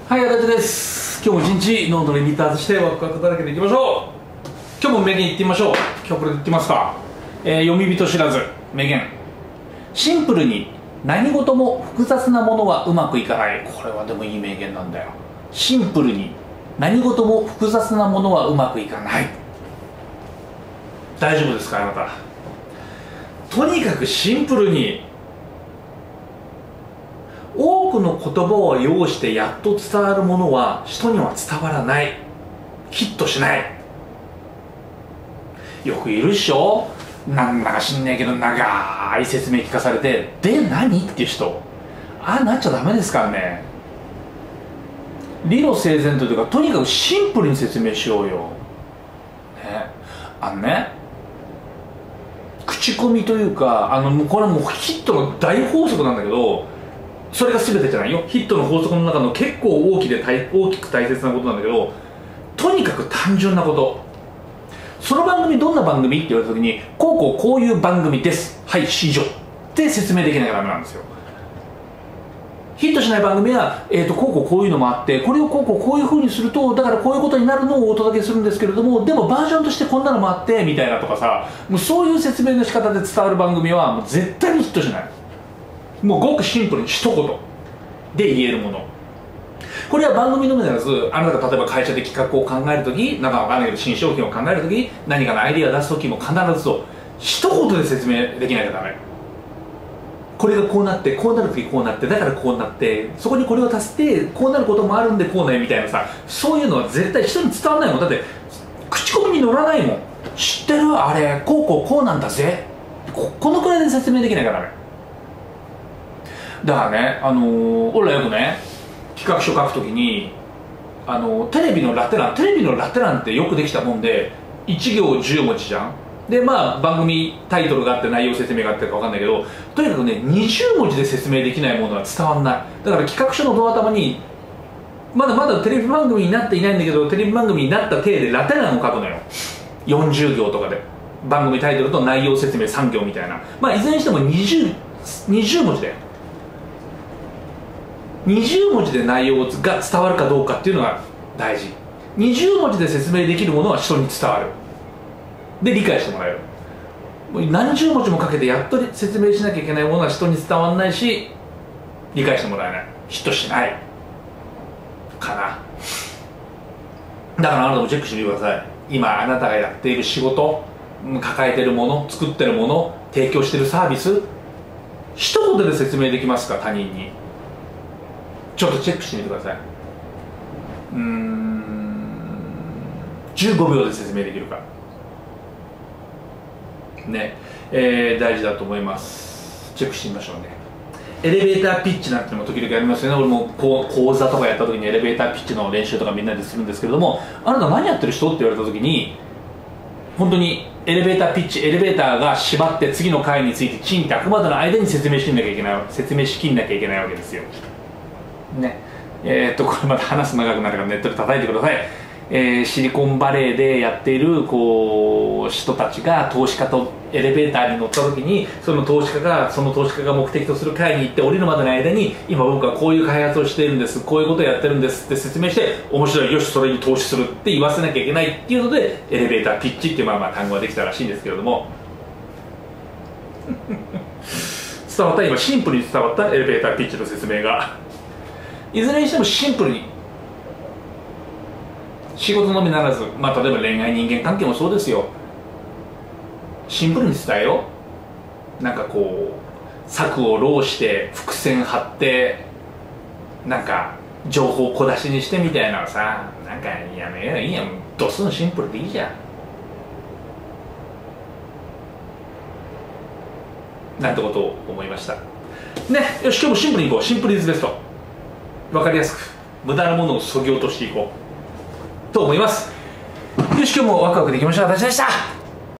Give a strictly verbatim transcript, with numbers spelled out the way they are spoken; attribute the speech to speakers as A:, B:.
A: はい、足立です。今日も一日ノートリピーターズしてワクワクだらけでいきましょう。今日も名言いってみましょう。今日これでいってますか、えー、読み人知らず名言。シンプルに何事も複雑なものはうまくいかない。これはでもいい名言なんだよ。シンプルに何事も複雑なものはうまくいかない。大丈夫ですか、あなた。とにかくシンプルに多くの言葉を要してやっと伝わるものは人には伝わらない。ヒットしない。よくいるっしょ、なんだか知んねえけど長い説明聞かされて「で何?」っていう人、ああなっちゃダメですからね。理路整然というか、とにかくシンプルに説明しようよ、ね、あのね口コミというか、あのこれはもうヒットの大法則なんだけど、それが全てじゃないよ。ヒットの法則の中の結構大きで大大きく大切なことなんだけど、とにかく単純なこと。その番組どんな番組って言われた時に、こうこうこういう番組です、はい以上って説明できなきゃダメなんですよ。ヒットしない番組は、えーとこうこうこういうのもあって、これをこうこうこういうふうにするとだからこういうことになるのをお届けするんですけれども、でもバージョンとしてこんなのもあってみたいなとかさ、もうそういう説明の仕方で伝わる番組はもう絶対にヒットしない。もうごくシンプルに一言で言えるもの。これは番組のみならず、あなたが例えば会社で企画を考えるとき、なんかわかんないけど新商品を考えるとき、何かのアイディアを出すときも必ずそう一言で説明できないとダメ。これがこうなってこうなるときこうなって、だからこうなって、そこにこれを足してこうなることもあるんでこうねみたいなさ、そういうのは絶対人に伝わらないもん。だって口コミに乗らないもん。知ってるあれこうこうこうなんだぜ、 こ, このくらいで説明できないからダメだからね、あのー、俺らよくね企画書書くときに、あのー、テレビのラテ欄テレビのラテ欄ってよくできたもんでいち行じゅう文字じゃん。でまあ番組タイトルがあって内容説明があってか分かんないけど、とにかくねにじゅう文字で説明できないものは伝わんない。だから企画書のドア頭にまだまだテレビ番組になっていないんだけど、テレビ番組になった体でラテ欄を書くのよ。よんじゅう行とかで番組タイトルと内容説明さん行みたいな、まあいずれにしてもにじゅう、にじゅう文字でにじゅう文字で内容が伝わるかどうかっていうのが大事。にじゅう文字で説明できるものは人に伝わる。で理解してもらえる。何十文字もかけてやっと説明しなきゃいけないものは人に伝わらないし、理解してもらえない、ヒットしないかな。だからあなたもチェックしてみてください。今あなたがやっている仕事、抱えているもの、作ってるもの、提供しているサービス、一言で説明できますか、他人に。ちょっとチェックしてみてください。うーんじゅうごびょうで説明できるかね、えー、大事だと思います。チェックしてみましょうね。エレベーターピッチなんてのも時々やりますよね。俺もこう講座とかやった時にエレベーターピッチの練習とかみんなでするんですけれども、あなた何やってる人って言われた時に、本当にエレベーターピッチ、エレベーターが閉まって次の階についてチンってあくまでの間に説明しなきゃいけない説明しきんなきゃいけないわけですよね。えー、っとこれまた話す長くなるからネットで叩いてください。えー、シリコンバレーでやっているこう人たちが投資家とエレベーターに乗った時に、その投資家がその投資家が目的とする階に行って降りるまでの間に、今僕はこういう開発をしているんです、こういうことをやってるんですって説明して、面白い、よしそれに投資するって言わせなきゃいけないっていうので、エレベーターピッチっていうまあまあ単語ができたらしいんですけれども伝わった？今シンプルに伝わったエレベーターピッチの説明が。いずれにしてもシンプルに、仕事のみならず、まあ、例えば恋愛人間関係もそうですよ。シンプルに伝えよう。なんかこう策を弄して伏線張ってなんか情報を小出しにしてみたいなのさ、なんかやめよう。いいやん、ドスンシンプルでいいじゃんなんてことを思いましたね。よし、今日もシンプルにいこう。シンプルイズベスト。分かりやすく無駄なものを削ぎ落としていこうと思います。よし、今日もワクワクできました。私でした。